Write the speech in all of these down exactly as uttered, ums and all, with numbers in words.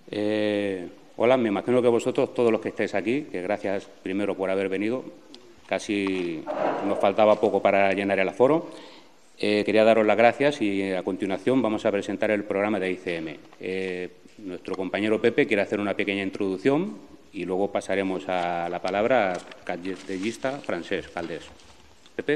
Eh, hola, me imagino que vosotros, todos los que estáis aquí, que gracias primero por haber venido, casi nos faltaba poco para llenar el aforo. Eh, quería daros las gracias y a continuación vamos a presentar el programa de I C M. Eh, nuestro compañero Pepe quiere hacer una pequeña introducción y luego pasaremos a la palabra al cartellista Francesc Caldés. Pepe.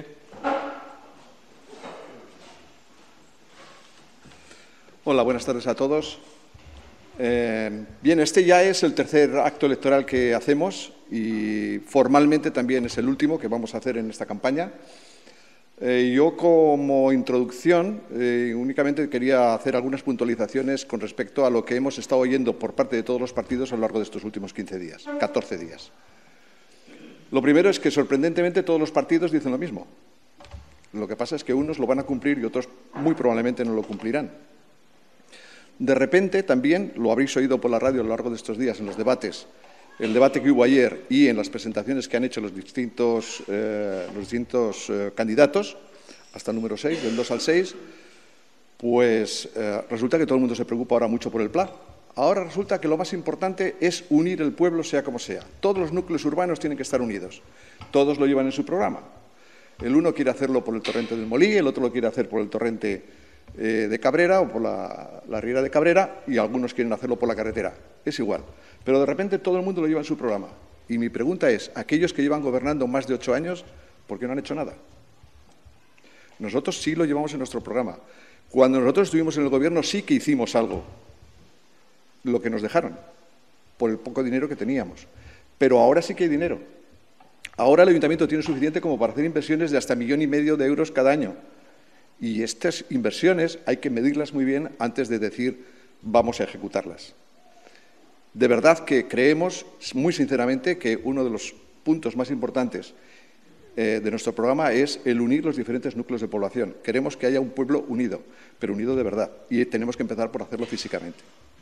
Hola, buenas tardes a todos. Eh, bien, este ya es el tercer acto electoral que hacemos y formalmente también es el último que vamos a hacer en esta campaña. Eh, yo, como introducción, eh, únicamente quería hacer algunas puntualizaciones con respecto a lo que hemos estado oyendo por parte de todos los partidos a lo largo de estos últimos quince días, catorce días. Lo primero es que, sorprendentemente, todos los partidos dicen lo mismo. Lo que pasa es que unos lo van a cumplir y otros muy probablemente no lo cumplirán. De repente, también, lo habréis oído por la radio a lo largo de estos días en los debates, el debate que hubo ayer y en las presentaciones que han hecho los distintos, eh, los distintos eh, candidatos, hasta el número seis, del dos al seis, pues eh, resulta que todo el mundo se preocupa ahora mucho por el Pla. Ahora resulta que lo más importante es unir el pueblo, sea como sea. Todos los núcleos urbanos tienen que estar unidos. Todos lo llevan en su programa. El uno quiere hacerlo por el torrente del Molí, el otro lo quiere hacer por el torrente eh, de Cabrera o por la, la Riera de Cabrera y algunos quieren hacerlo por la carretera. Es igual. Pero de repente todo el mundo lo lleva en su programa. Y mi pregunta es, aquellos que llevan gobernando más de ocho años, ¿por qué no han hecho nada? Nosotros sí lo llevamos en nuestro programa. Cuando nosotros estuvimos en el Gobierno sí que hicimos algo, lo que nos dejaron, por el poco dinero que teníamos. Pero ahora sí que hay dinero. Ahora el Ayuntamiento tiene suficiente como para hacer inversiones de hasta millón y medio de euros cada año. Y estas inversiones hay que medirlas muy bien antes de decir vamos a ejecutarlas. De verdad que creemos, muy sinceramente, que uno de los puntos más importantes eh, de nuestro programa es el unir los diferentes núcleos de población. Queremos que haya un pueblo unido, pero unido de verdad. Y tenemos que empezar por hacerlo físicamente.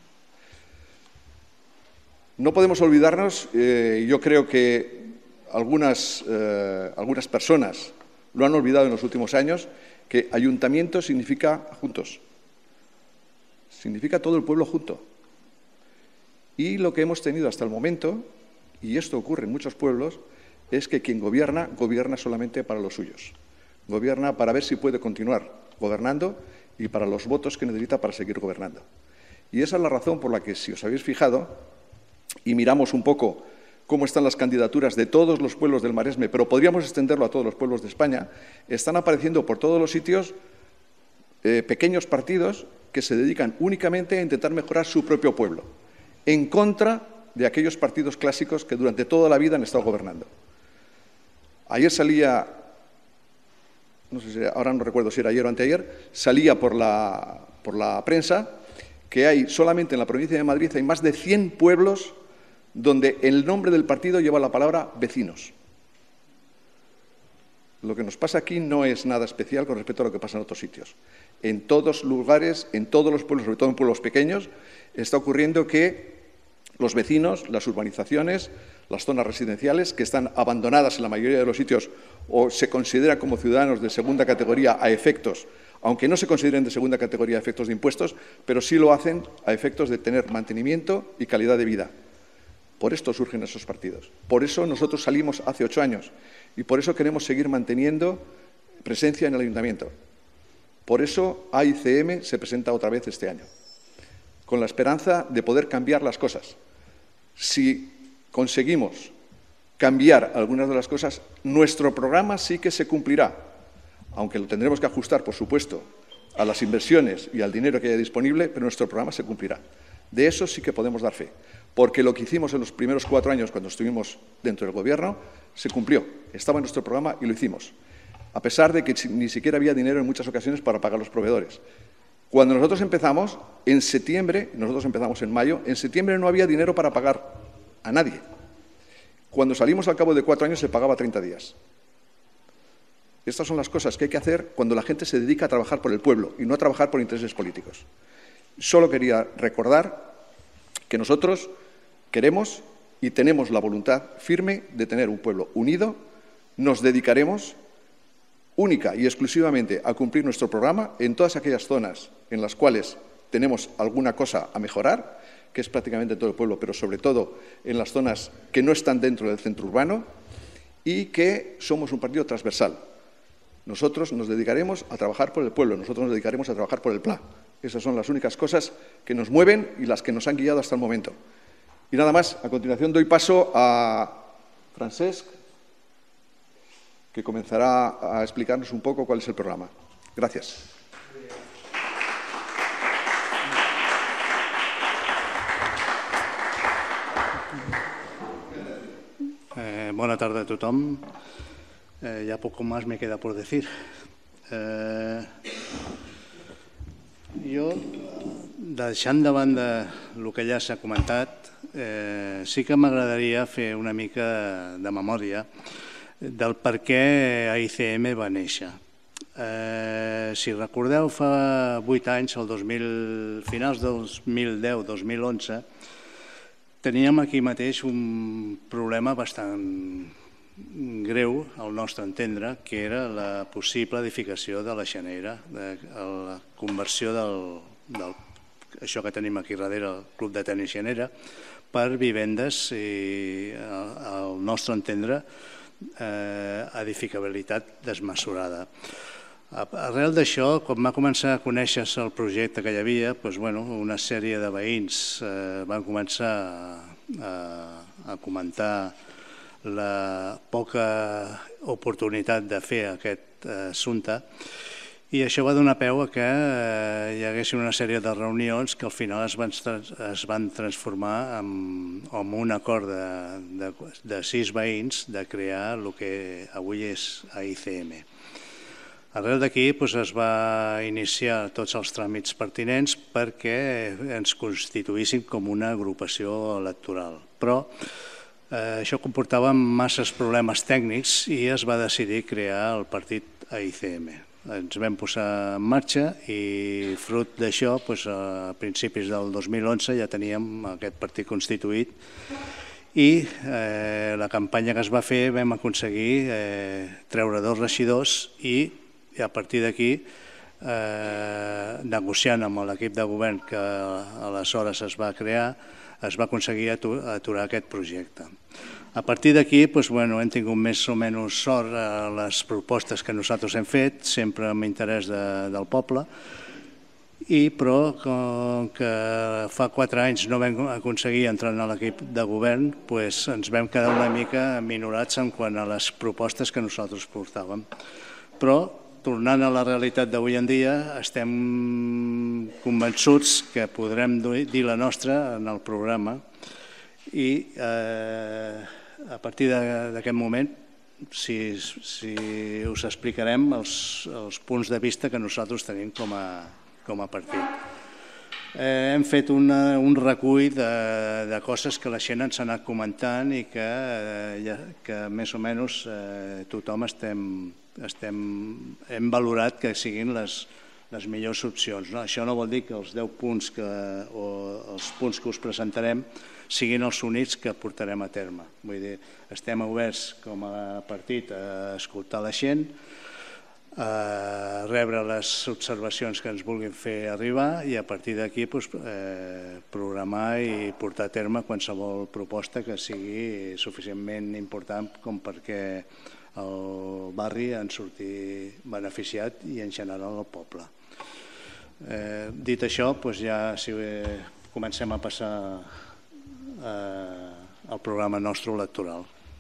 No podemos olvidarnos, eh, yo creo que algunas, eh, algunas personas lo han olvidado en los últimos años, que ayuntamiento significa juntos. Significa todo el pueblo junto. Y lo que hemos tenido hasta el momento, y esto ocurre en muchos pueblos, es que quien gobierna, gobierna solamente para los suyos. Gobierna para ver si puede continuar gobernando y para los votos que necesita para seguir gobernando. Y esa es la razón por la que, si os habéis fijado, y miramos un poco cómo están las candidaturas de todos los pueblos del Maresme, pero podríamos extenderlo a todos los pueblos de España, están apareciendo por todos los sitios eh, pequeños partidos que se dedican únicamente a intentar mejorar su propio pueblo, en contra de aquellos partidos clásicos que durante toda la vida han estado gobernando. Ayer salía, no sé si, ahora no recuerdo si era ayer o anteayer, salía por la, por la prensa que hay solamente en la provincia de Madrid hay más de cien pueblos donde el nombre del partido lleva la palabra vecinos. Lo que nos pasa aquí no es nada especial con respecto a lo que pasa en otros sitios. En todos lugares, en todos los pueblos, sobre todo en pueblos pequeños, está ocurriendo que los vecinos, las urbanizaciones, las zonas residenciales, que están abandonadas en la mayoría de los sitios o se consideran como ciudadanos de segunda categoría a efectos, aunque no se consideren de segunda categoría a efectos de impuestos, pero sí lo hacen a efectos de tener mantenimiento y calidad de vida. Por esto surgen esos partidos. Por eso nosotros salimos hace ocho años y por eso queremos seguir manteniendo presencia en el Ayuntamiento. Por eso A I C M se presenta otra vez este año, con la esperanza de poder cambiar las cosas. Si conseguimos cambiar algunas de las cosas, nuestro programa sí que se cumplirá, aunque lo tendremos que ajustar, por supuesto, a las inversiones y al dinero que haya disponible, pero nuestro programa se cumplirá. De eso sí que podemos dar fe, porque lo que hicimos en los primeros cuatro años cuando estuvimos dentro del Gobierno se cumplió, estaba en nuestro programa y lo hicimos, a pesar de que ni siquiera había dinero en muchas ocasiones para pagar los proveedores. Cuando nosotros empezamos, en septiembre, nosotros empezamos en mayo, en septiembre no había dinero para pagar a nadie. Cuando salimos al cabo de cuatro años se pagaba treinta días. Estas son las cosas que hay que hacer cuando la gente se dedica a trabajar por el pueblo y no a trabajar por intereses políticos. Solo quería recordar que nosotros queremos y tenemos la voluntad firme de tener un pueblo unido. Nos dedicaremos única y exclusivamente a cumplir nuestro programa en todas aquellas zonas en las cuales tenemos alguna cosa a mejorar, que es prácticamente todo el pueblo, pero sobre todo en las zonas que no están dentro del centro urbano, y que somos un partido transversal. Nosotros nos dedicaremos a trabajar por el pueblo, nosotros nos dedicaremos a trabajar por el P L A. Esas son las únicas cosas que nos mueven y las que nos han guiado hasta el momento. Y nada más, a continuación doy paso a Francesc, que comenzará a explicarnos un poco cuál es el programa. Gracias. Eh, bona tarda a tothom. Eh, ya poco más me queda por decir. Eh, jo, deixant de banda el que ja s'ha comentat, eh, sí que m'agradaria fer una mica de memòria del per què A I C M va néixer. Eh, si recordeu, fa vuit anys, el dos mil, finals del dos mil deu dos mil onze, teníem aquí mateix un problema bastant greu, al nostre entendre, que era la possible edificació de la Xanera, de la conversió del, del, això que tenim aquí darrere, el Club de Tenis Xanera, per vivendes i, al nostre entendre, eh, edificabilitat desmesurada. Arrel d'això, quan va començar a conèixer-se el projecte que hi havia, doncs, bueno, una sèrie de veïns eh, van començar a, a comentar la poca oportunitat de fer aquest eh, assumpte, i això va donar peu a que eh, hi hagués una sèrie de reunions que al final es van, es van transformar en, en un acord de, de, de sis veïns de crear el que avui és A I C M. Arrel d'aquí es va iniciar tots els tràmits pertinents perquè ens constituïssin com una agrupació electoral. Però això comportava masses problemes tècnics i es va decidir crear el partit A I C M. Ens vam posar en marxa i fruit d'això, a principis del dos mil onze ja teníem aquest partit constituït i la campanya que es va fer vam aconseguir treure dos regidors i i a partir d'aquí, negociant amb l'equip de govern que aleshores es va crear, es va aconseguir aturar aquest projecte. A partir d'aquí hem tingut més o menys sort a les propostes que nosaltres hem fet, sempre amb interès del poble, però com que fa quatre anys no vam aconseguir entrar en l'equip de govern, ens vam quedar una mica minorats en quant a les propostes que nosaltres portàvem. Però tornant a la realitat d'avui en dia, estem convençuts que podrem dir la nostra en el programa i a partir d'aquest moment us explicarem els punts de vista que nosaltres tenim com a partit. Hem fet un recull de coses que la gent ens ha anat comentant i que més o menys tothom hem valorat que siguin les millors opcions. Això no vol dir que els deu punts o els punts que us presentarem siguin els únics que portarem a terme. Vull dir, estem oberts com a partit a escoltar la gent, a rebre les observacions que ens vulguin fer arribar i a partir d'aquí programar i portar a terme qualsevol proposta que sigui suficientment important com perquè el barri en surti beneficiat i en general el poble. Dit això, ja si comencem a passar al programa nostre electoral.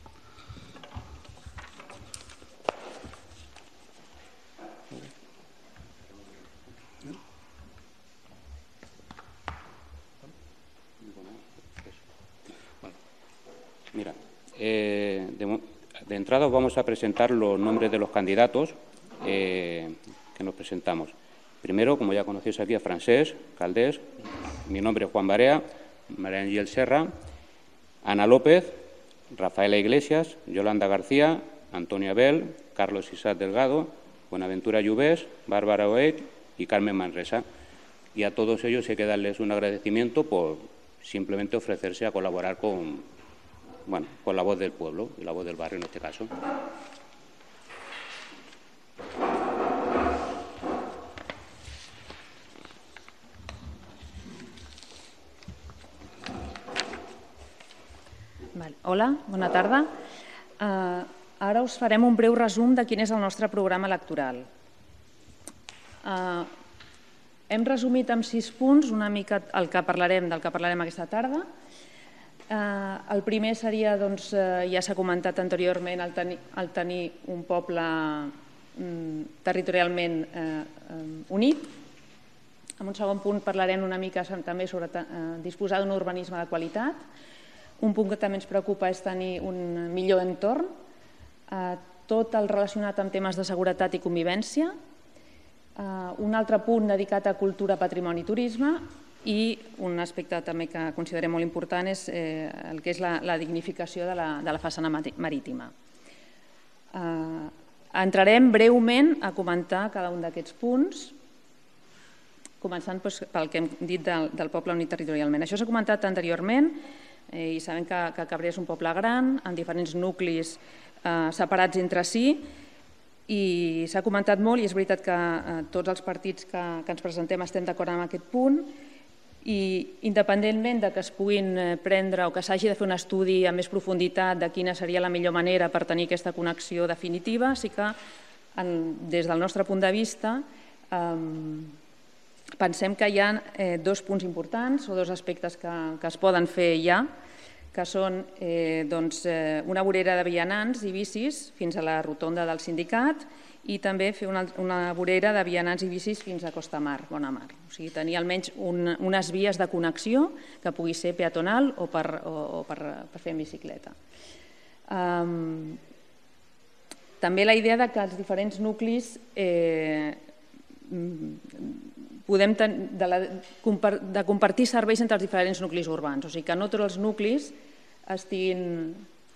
Mira, eh, de, de entrada os vamos a presentar los nombres de los candidatos eh, que nos presentamos. Primero, como ya conocéis aquí, a Francesc Caldés, mi nombre es Juan Barea, María Ángel Serra, Ana López, Rafaela Iglesias, Yolanda García, Antonio Abel, Carlos Isaac Delgado, Buenaventura Lluvés, Bárbara Oet y Carmen Manresa. Y a todos ellos hay que darles un agradecimiento por simplemente ofrecerse a colaborar con... Bueno, con la voz del pueblo y la voz del barrio en este caso. Hola, bona tarda. Ara us farem un breu resum de quin és el nostre programa electoral. Hem resumit en sis punts una mica el que parlarem, del que parlarem aquesta tarda. El primer seria, doncs, ja s'ha comentat anteriorment, el tenir un poble territorialment unit. En un segon punt parlarem una mica també sobre disposar d'un urbanisme de qualitat. Un punt que també ens preocupa és tenir un millor entorn, tot el relacionat amb temes de seguretat i convivència. Un altre punt dedicat a cultura, patrimoni i turisme, i un aspecte també que considerem molt important és el que és la dignificació de la façana marítima. Entrarem breument a comentar cada un d'aquests punts, començant pel que hem dit del poble unit territorialment. Això s'ha comentat anteriorment i sabem que Cabrera és un poble gran, amb diferents nuclis separats entre si, i s'ha comentat molt, i és veritat que tots els partits que ens presentem estem d'acord amb aquest punt, i independentment que es puguin prendre o que s'hagi de fer un estudi amb més profunditat de quina seria la millor manera per tenir aquesta connexió definitiva, sí que des del nostre punt de vista pensem que hi ha dos punts importants o dos aspectes que es poden fer ja, que són una vorera de vianants i bicis fins a la rotonda del sindicat i també fer una vorera de vianants i bicis fins a Costa Mar, Bona Mar. O sigui, tenir almenys unes vies de connexió que pugui ser peatonal o per fer en bicicleta. També la idea que els diferents nuclis podem de compartir serveis entre els diferents nuclis urbans, o sigui que no tots els nuclis estiguin...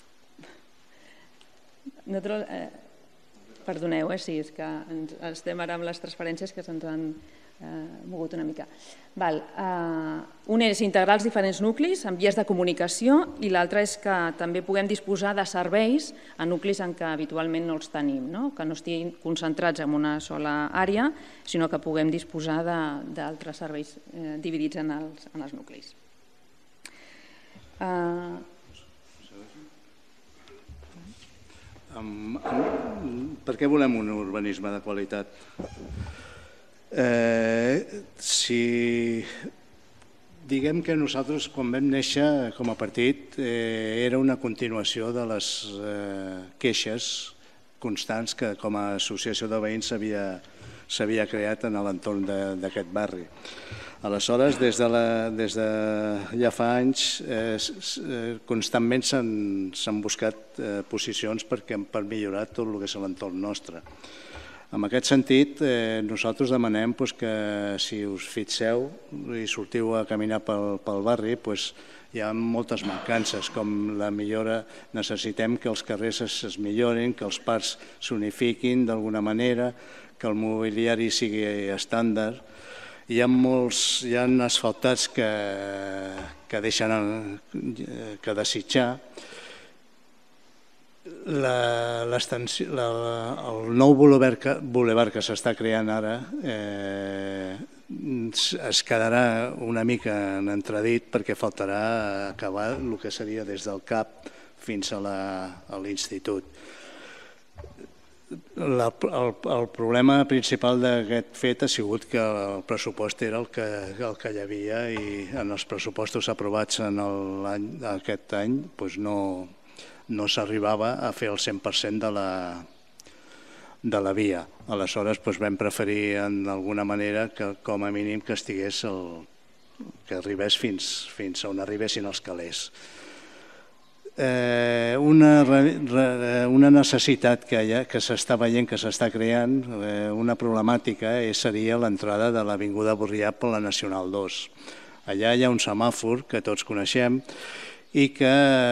Perdoneu, sí, és que estem ara amb les transferències que se'ns han mogut una mica. Un és integrar els diferents nuclis amb vies de comunicació i l'altre és que també puguem disposar de serveis a nuclis en què habitualment no els tenim, que no estiguin concentrats en una sola àrea, sinó que puguem disposar d'altres serveis dividits en els nuclis. Per què volem un urbanisme de qualitat? Si diguem que nosaltres, quan vam néixer com a partit, era una continuació de les queixes constants que com a associació de veïns s'havia creat en l'entorn d'aquest barri. Aleshores, des de ja fa anys, constantment s'han buscat posicions per millorar tot el que és l'entorn nostre. En aquest sentit, nosaltres demanem que si us fixeu i sortiu a caminar pel barri, hi ha moltes mancances, com la millora, necessitem que els carrers es millorin, que els parcs s'unifiquin d'alguna manera, que el mobiliari sigui estàndard. Hi ha molts, hi ha asfaltats que deixen que desitjar. El nou bulevard que s'està creant ara es quedarà una mica en entredit perquè faltarà acabar el que seria des del C A P fins a l'institut. El problema principal d'aquest fet ha sigut que el pressupost era el que hi havia i en els pressupostos aprovats aquest any no s'arribava a fer el cent per cent de la via. Aleshores vam preferir d'alguna manera que com a mínim que estigués que arribés fins on arribessin els calés. Una necessitat que s'està veient, que s'està creant, una problemàtica seria l'entrada de l'Avinguda Borrià per la Nacional dos. Allà hi ha un semàfor que tots coneixem i que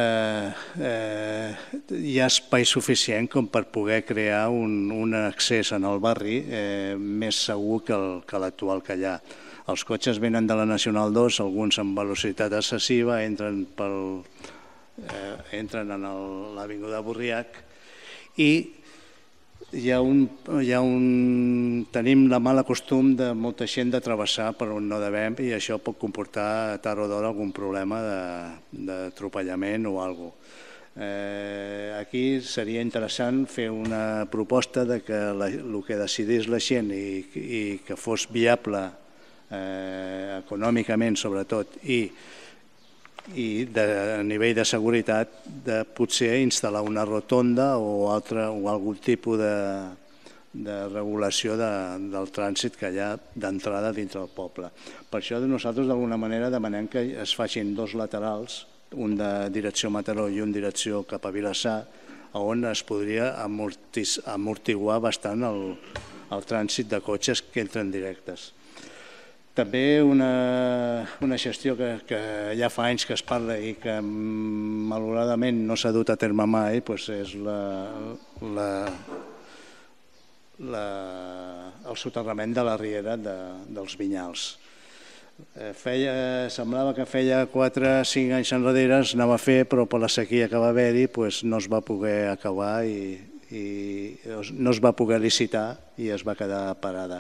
hi ha espai suficient com per poder crear un accés en el barri més segur que l'actual que hi ha. Els cotxes venen de la Nacional dos, alguns amb velocitat excessiva, entren pel... entren en l'Avinguda Borriac i hi ha un, hi ha un, tenim la mala costum de molta gent de travessar per on no devem i això pot comportar tard o d'hora algun problema d'atropellament o alguna cosa. Eh, aquí seria interessant fer una proposta de que la, el que decidís la gent i, i que fos viable eh, econòmicament sobretot i i de, a nivell de seguretat de potser instal·lar una rotonda o, altre, o algun tipus de, de regulació de, del trànsit que hi ha d'entrada dintre del poble. Per això nosaltres d'alguna manera demanem que es facin dos laterals, un de direcció Mataró i un direcció cap a Vilassar, on es podria amortis, amortiguar bastant el, el trànsit de cotxes que entren directes. També una, una gestió que, que ja fa anys que es parla i que malauradament no s'ha dut a terme mai doncs és la, la, la, el soterrament de la riera de, dels Vinyals. Feia, semblava que feia quatre o cinc anys enrere es anava a fer, però per la sequia que va haver-hi doncs no es va poder acabar i, i no es va poder licitar i es va quedar parada.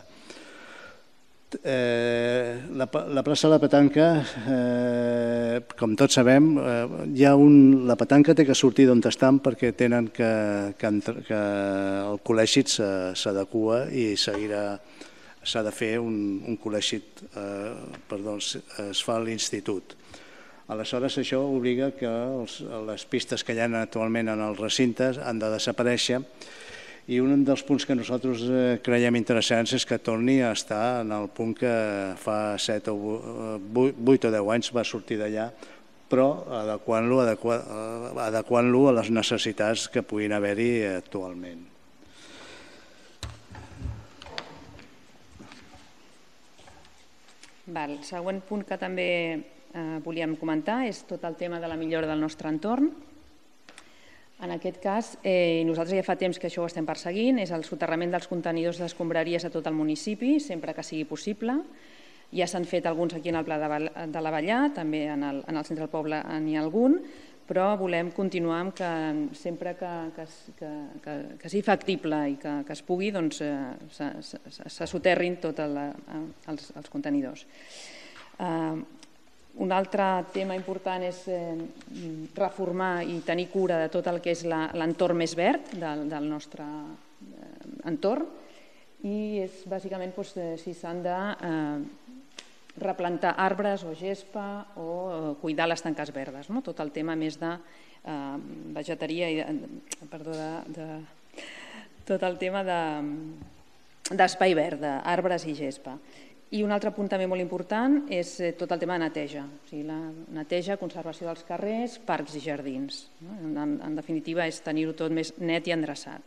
Eh, la, la plaça de la Petanca, eh, com tots sabem, eh, hi ha un, la Petanca té que sortir d'on estan perquè tenen que, que, que el col·legi s'adequa i seguirà, s'ha de fer un, un col·legi, eh, perdó, es fa a l'institut. Aleshores això obliga que els, les pistes que hi ha actualment en els recintes han de desaparèixer. I un dels punts que nosaltres creiem interessants és que torni a estar en el punt que fa set o vuit o deu anys va sortir d'allà, però adequant-lo adequant-lo a les necessitats que puguin haver-hi actualment. El següent punt que també volíem comentar és tot el tema de la millora del nostre entorn. En aquest cas, eh, nosaltres ja fa temps que això ho estem perseguint, és el soterrament dels contenidors d'escombraries a tot el municipi, sempre que sigui possible. Ja s'han fet alguns aquí en el Pla de l'Avellà, també en el, en el centre del poble n'hi ha algun, però volem continuar amb que sempre que, que, que, que, que sigui factible i que, que es pugui, doncs eh, se, se, se soterrin tots els, els contenidors. Eh, Un altre tema important és reformar i tenir cura de tot el que és l'entorn més verd del nostre entorn i és bàsicament si s'han de replantar arbres o gespa o cuidar les tanques verdes, tot el tema més de vegeteria i perdó, de tot el tema d'espai verd, d'arbres i gespa. I un altre punt també molt important és tot el tema de neteja, o sigui, la neteja, conservació dels carrers, parcs i jardins. En definitiva, és tenir-ho tot més net i endreçat.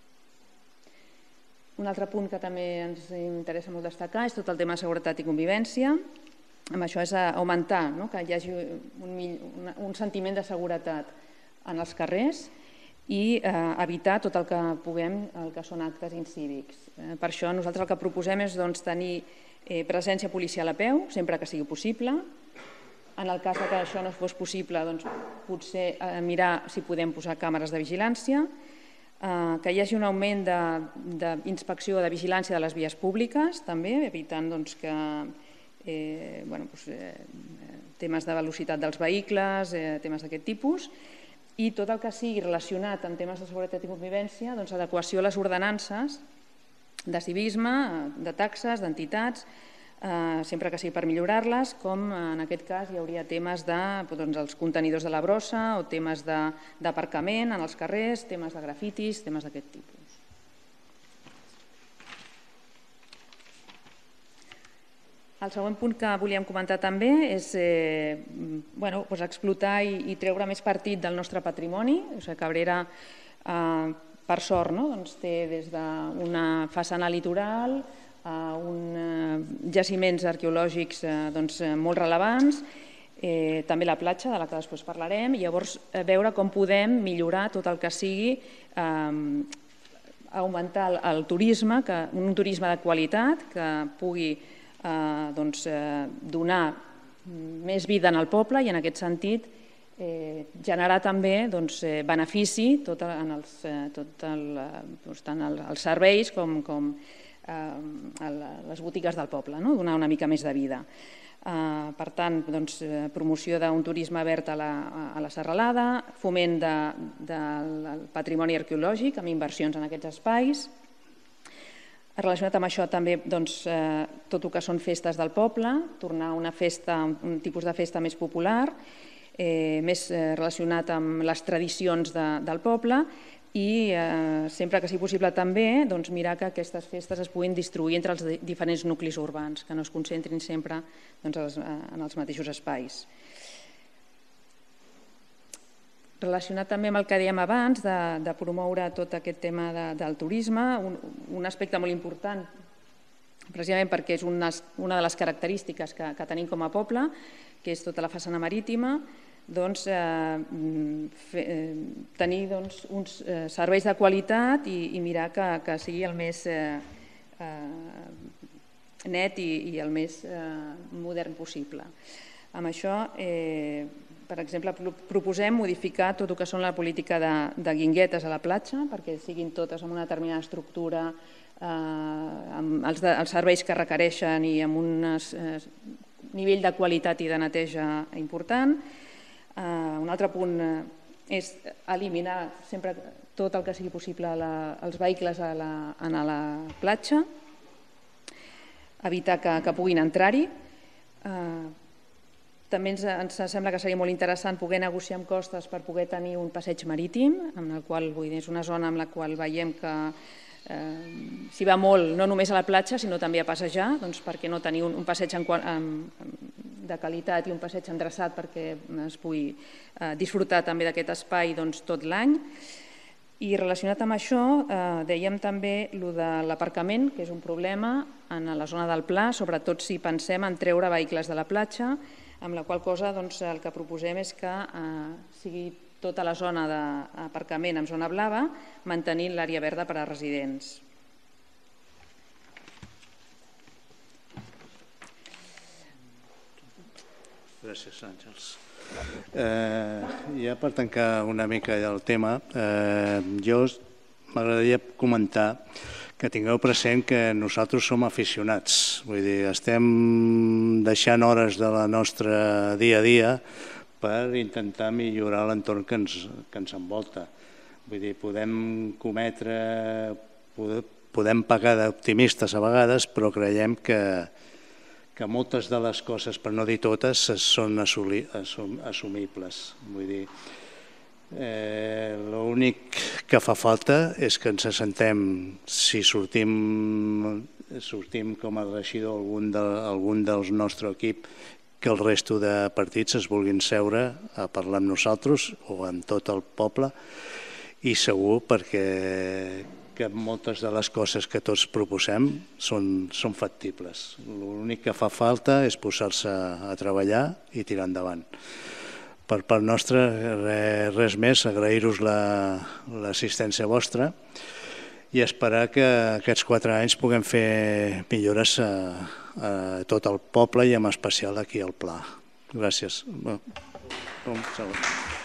Un altre punt que també ens interessa molt destacar és tot el tema de seguretat i convivència. Amb això és augmentar que hi hagi un sentiment de seguretat en els carrers i evitar tot el que puguem, el que són actes incívics. Per això nosaltres el que proposem és tenir presència policial a peu, sempre que sigui possible. En el cas que això no fos possible, potser mirar si podem posar càmeres de vigilància, que hi hagi un augment d'inspecció o de vigilància de les vies públiques, també, evitant que temes de velocitat dels vehicles, temes d'aquest tipus, i tot el que sigui relacionat amb temes de seguretat i convivència, adequació a les ordenances de civisme, de taxes, d'entitats, sempre que sigui per millorar-les, com en aquest cas hi hauria temes dels contenidors de la brossa o temes d'aparcament en els carrers, temes de grafitis, temes d'aquest tipus. El següent punt que volíem comentar també és explotar i treure més partit del nostre patrimoni. Cabrera, per sort, té des d'una façana litoral a uns jaciments arqueològics molt rellevants, també la platja, de la que després parlarem, i llavors veure com podem millorar tot el que sigui augmentar el turisme, un turisme de qualitat que pugui donar més vida en el poble i en aquest sentit generar també benefici en tant els serveis com les botigues del poble, donar una mica més de vida. Per tant, promoció d'un turisme verd a la serralada, foment del patrimoni arqueològic amb inversions en aquests espais. Relacionat amb això també tot el que són festes del poble, tornar a una festa, un tipus de festa més popular, més relacionat amb les tradicions del poble i sempre que sigui possible també mirar que aquestes festes es puguin distribuir entre els diferents nuclis urbans, que no es concentrin sempre en els mateixos espais. Relacionat també amb el que dèiem abans, de promoure tot aquest tema del turisme, un aspecte molt important, precisament perquè és una de les característiques que tenim com a poble, que és tota la façana marítima, tenir uns serveis de qualitat i mirar que sigui el més net i el més modern possible. Amb això, per exemple, proposem modificar tot el que són la política de guinguetes a la platja perquè siguin totes amb una determinada estructura, amb els serveis que requereixen i amb un nivell de qualitat i de neteja important. Un altre punt és eliminar sempre tot el que sigui possible els vehicles a la platja, evitar que puguin entrar-hi. També ens sembla que seria molt interessant poder negociar amb costes per poder tenir un passeig marítim, en el qual és una zona en la qual veiem que s'hi va molt, no només a la platja, sinó també a passejar, doncs per què no tenir un passeig de qualitat i un passeig endreçat perquè es pugui disfrutar també d'aquest espai tot l'any. I relacionat amb això, dèiem també el de l'aparcament, que és un problema en la zona del Pla, sobretot si pensem en treure vehicles de la platja, amb la qual cosa el que proposem és que sigui tota la zona d'aparcament en zona blava, mantenint l'àrea verda per a residents. Gràcies, Àngels. Ja per tancar una mica el tema, jo m'agradaria comentar que tingueu present que nosaltres som aficionats, vull dir, estem deixant hores de la nostra dia a dia per intentar millorar l'entorn que ens envolta. Vull dir, podem cometre, podem pecar d'optimistes a vegades, però creiem que que moltes de les coses, per no dir totes, són assumibles. Vull dir, l'únic que fa falta és que ens assentem, si sortim com a regidor algun del nostre equip, que el resto de partits es vulguin seure a parlar amb nosaltres o amb tot el poble i segur perquè que moltes de les coses que tots proposem són factibles. L'únic que fa falta és posar-se a treballar i tirar endavant. Per part nostra, res més, agrair-vos l'assistència vostra i esperar que aquests quatre anys puguem fer millores a tot el poble i en especial aquí al Pla. Gràcies. Un segon.